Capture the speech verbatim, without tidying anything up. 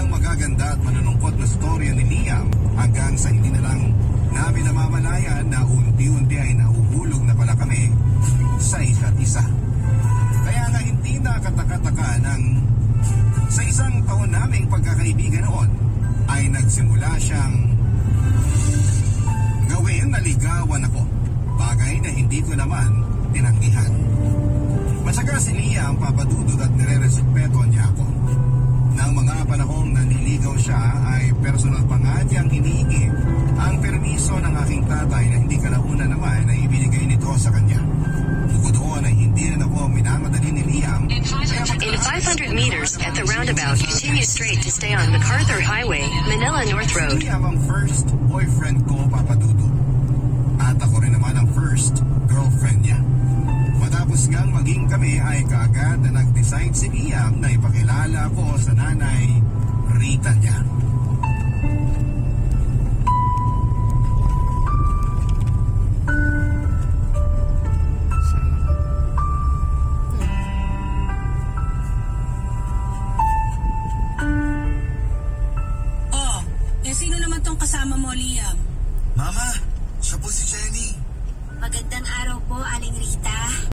ng magaganda at manunungkot na storya ni Liam hanggang sa hindi na lang namin namamalayan na unti-unti ay nahuhulog na pala kami sa isa't isa. Kaya nga hindi nakataka-taka ng sa isang taon naming pagkakaibigan noon ay nagsimula siyang gawin na ligawan ako. Bagay na hindi ko naman tinanggihan. Masaga si Liam, Papa Dodot, at nire-respeto niya ako. Nang mga panahong naniligaw siya ay personal pa nga niyang hinihingi ang permiso ng aking tatay na hindi kalauna naman ay ibinigay nito sa kanya. Bukod doon ay hindi rin ako minamadali ni Liam. In five hundred meters at the roundabout, continue straight to stay on MacArthur Highway, Manila North Road. Si Liam ang first boyfriend ko, Papa Dodot. At ako rin naman ang first girlfriend niya. Matapos ngang maging kami ay kaagad na nag-decide si Liam na ipakilala ko sa nanay Rita niya. Oh, eh sino naman tong kasama mo, Liam? Mama, siya po si Jenny. Magandang araw po, Aling Rita.